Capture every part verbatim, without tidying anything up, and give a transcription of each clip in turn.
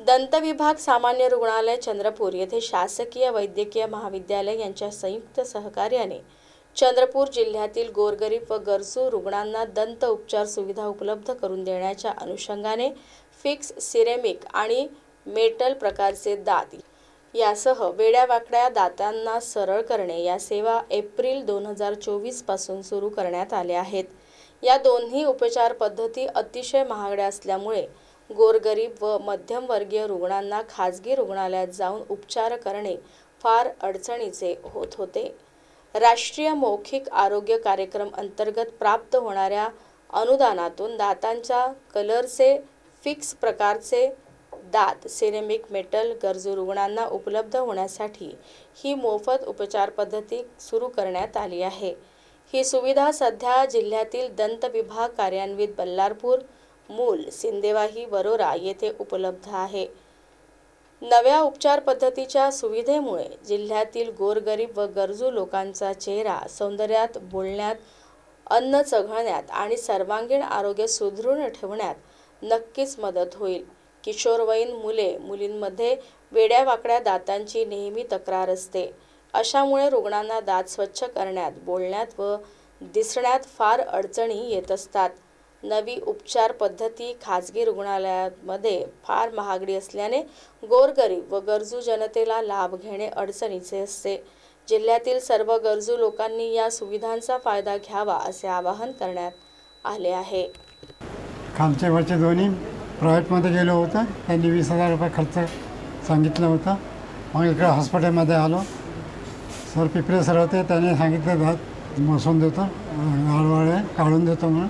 दंतविभाग सामान्य रुग्णालय चंद्रपूर येथे शासकीय वैद्यकीय महाविद्यालय यांच्या संयुक्त सहकार्याने चंद्रपूर जिल्ह्यातील गोरगरीब व गरजू रुग्णांना दंत उपचार सुविधा उपलब्ध करून देण्याच्या अनुषंगाने फिक्स सिरेमिक आणि मेटल प्रकारचे दात यासह वेड्यावाकड्या दातांना सरळ करणे या सेवा एप्रिल दोन हजार चोवीस पासून सुरू करण्यात आल्या आहेत। या दोन्ही उपचार पद्धती अतिशय महागड्या असल्यामुळे गोरगरीब व मध्यमवर्गीय रुग्णांना खाजगी रुग्णालयात जाऊन उपचार करणे फार अडचणीचे होत होते। राष्ट्रीय मौखिक आरोग्य कार्यक्रम अंतर्गत प्राप्त होणाऱ्या अनुदानातून दातांच्या कलरचे फिक्स प्रकारचे दात सिरेमिक मेटल गरजू रुग्णांना उपलब्ध होण्यासाठी ही मोफत उपचार पद्धती सुरू करण्यात आली आहे। ही सुविधा सध्या जिल्ह्यातील दंत विभाग कार्यान्वित बल्लारपूर, मूल, सिंदेवाही, वरोरा येथे उपलब्ध आहे। नव्या उपचार पद्धतीच्या सुविधेमुळे जिल्ह्यातील गोरगरीब व गरजू लोकांचा चेहरा सौंदर्यात, बोलण्यात, अन्न चघळण्यात आणि सर्वांगीण आरोग्य सुदृढ ठेवण्यात नक्कीच मदत होईल। किशोरवयीन मुले मुलींमध्ये वेड्यावाकड्या दातांची नेहमी तक्रार असते। अशामुळे रुग्णांना दात स्वच्छ करण्यात, बोलण्यात व दिसण्यात फार अडचणी येत असतात। नवी उपचार पद्धती खाजगी रुग्णालयांमध्ये फार महागडी असल्याने गोरगरीब व गरजू जनतेला लाभ घेणे अडचणीचे असते। जिल्ह्यातील सर्व गरजू लोकांनी या सुविधांचा फायदा घ्यावा असे आवाहन करण्यात आले आहे। खालचे वरचे दोन्ही प्रायव्हेटमध्ये गेलो होतं, त्यांनी वीस हजार रुपये खर्च सांगितलं होतं। मग इकडे हॉस्पिटलमध्ये आलो, सर पिपरे सर होते, त्यांनी सांगितलं दात बसवून देतो, आडवाळे काढून देतो म्हणून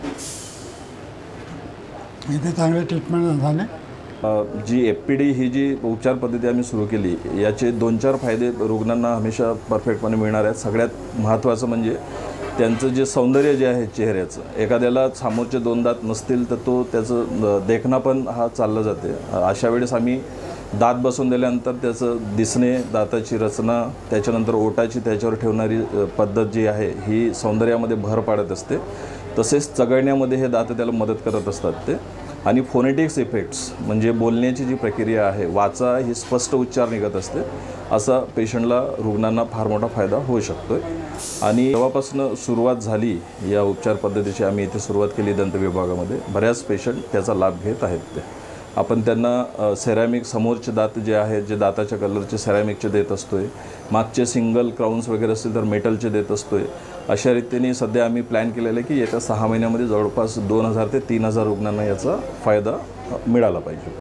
इथे चांगले ट्रीटमेंट झाले। जी एफ पी डी ही जी उपचार पद्धती आम्ही सुरू केली याचे दोन चार फायदे रुग्णांना हमेशा परफेक्टपणे मिळणार आहेत। सगळ्यात महत्त्वाचं म्हणजे त्यांचं जे सौंदर्य जे आहे चेहऱ्याचं, एखाद्याला समोरचे दोन दात नसतील तर तो त्याचं देखणा पण हा चालला जाते। अशा वेळेस आम्ही दात बसवून दिल्यानंतर त्याचं दिसणे, दाताची रचना, त्याच्यानंतर ओटाची त्याच्यावर ठेवणारी पद्धत जी आहे ही सौंदर्यामध्ये भर पाडत असते। तसेच चघळण्यामध्ये हे दात त्याला मदत करत असतात ते। आणि फोनेटिक्स इफेक्ट्स म्हणजे बोलण्याची जी प्रक्रिया आहे, वाचा ही स्पष्ट उच्चार निघत असते, असा पेशंटला रुग्णांना फार मोठा फायदा होऊ शकतो। आणि जेव्हापासून सुरुवात झाली या उपचार पद्धतीची, आम्ही इथे सुरुवात केली दंत विभागामध्ये, बऱ्याच पेशंट त्याचा लाभ घेत आहेत। ते आपण त्यांना सेरॅमिक समोरचे दात जे आहेत, जे दाताच्या कलरचे सेरॅमिकचे देत असतोय, मागचे सिंगल क्राउन्स वगैरे असतील तर मेटलचे देत असतोय। अशा रीतीने सध्या आम्ही प्लॅन केलेलं आहे की येत्या सहा महिन्यामध्ये जवळपास दोन हजार ते तीन हजार रुग्णांना याचा फायदा मिळाला पाहिजे।